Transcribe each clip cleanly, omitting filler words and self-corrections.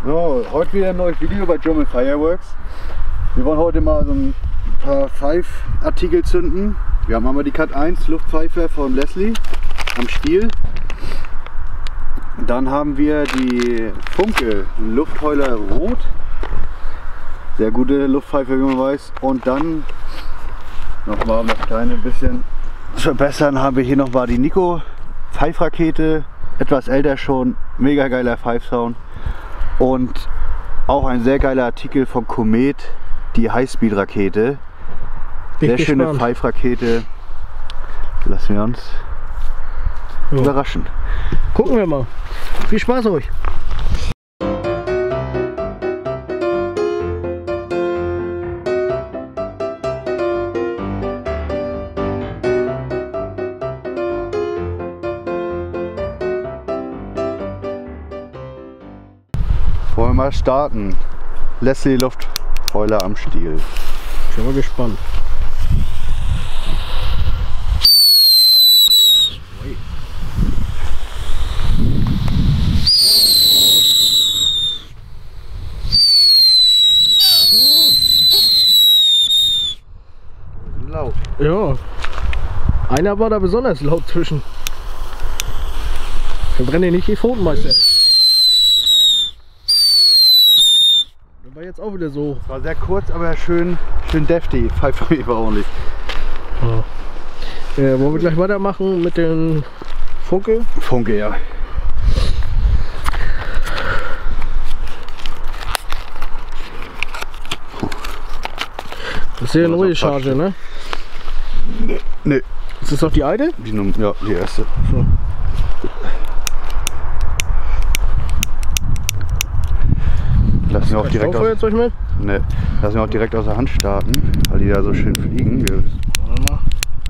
So, heute wieder ein neues Video bei German Fireworks. Wir wollen heute mal so ein paar Pfeifartikel zünden. Wir haben einmal die Cut 1 Luftpfeife von Leslie am Stiel. Dann haben wir die Funke Luftheuler Rot. Sehr gute Luftpfeife, wie man weiß. Und dann nochmal, um das kleine bisschen zu verbessern, haben wir hier nochmal die Nico Pfeifrakete. Etwas älter schon, mega geiler Pfeifsound. Und auch ein sehr geiler Artikel von Komet, die Highspeed-Rakete. Sehr schöne Pfeifrakete. Lassen wir uns überraschen. Gucken wir mal. Viel Spaß euch! Wollen wir mal starten. Leslie Luftheuler am Stiel. Ich bin mal gespannt. Laut. Ja. Einer war da besonders laut zwischen. Verbrenne nicht die Pfoten, Meister. Der war jetzt auch wieder so. War sehr kurz, aber schön deftig. Pfeife war ordentlich. Ja. Wollen wir gleich weitermachen mit den Funke? Funke, ja. Das ist ja eine neue Charge, ne? Ne. Ist das doch die alte? Ja, die erste. So. Lassen wir auch direkt Feuerzeug mit? Ne, lassen wir auch direkt aus der Hand starten, weil die da so schön fliegen. Warte mal.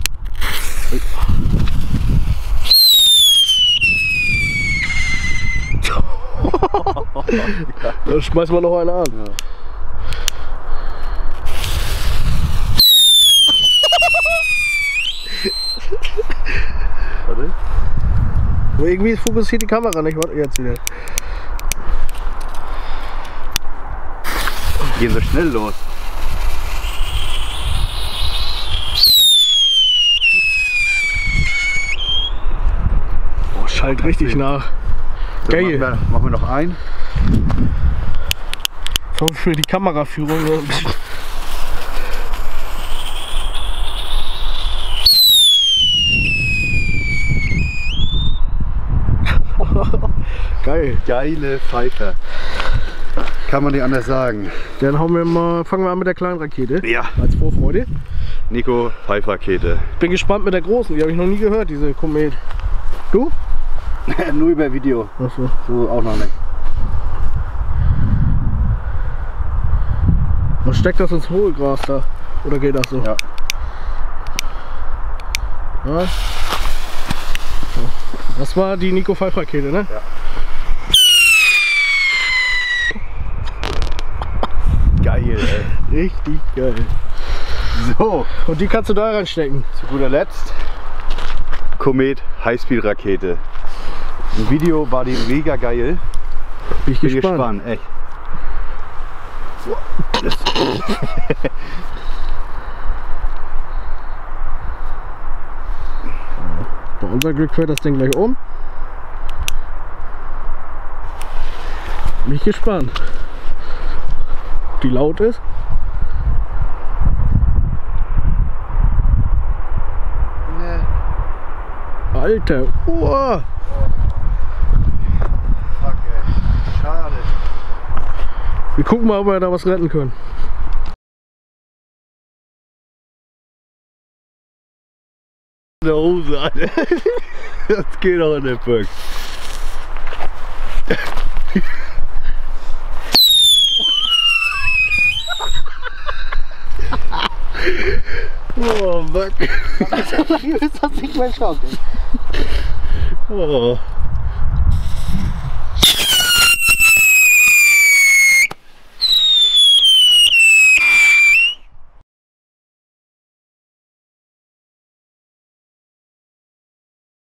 Da schmeißen wir noch eine an. Ja. Warte. Aber irgendwie fokussiert die Kamera nicht. Warte, jetzt wieder. Gehen so schnell los. Oh, schallt richtig nach. So, Geil. machen wir noch ein. Ich hoffe für die Kameraführung. Geil. Geile Pfeife. Kann man nicht anders sagen. Dann fangen wir an mit der kleinen Rakete. Ja. Als Vorfreude. Nico Pfeifrakete. Bin gespannt mit der großen. Die habe ich noch nie gehört, diese Komet. Du? Nur über Video. Achso. So auch noch nicht. Was steckt das ins Hohlgras da? Oder geht das so? Ja. Ja. Das war die Nico Pfeifrakete, ne? Ja. Geil, ey. Richtig geil. So. Und die kannst du da reinstecken. Zu guter Letzt Komet Highspeed-Rakete. Im Video war die mega geil. Bin ich Bin gespannt. gespannt, echt. Bei unser Glück fällt das Ding gleich um. Bin ich gespannt. Ob die laut ist. Ne. Alter, oh. Fuck, ey. Schade. Wir gucken mal, ob wir da was retten können. In der Hose, Alter. Das geht auch in der Pöck. Oh, fuck. Ist das nicht mehr Schock? Oh.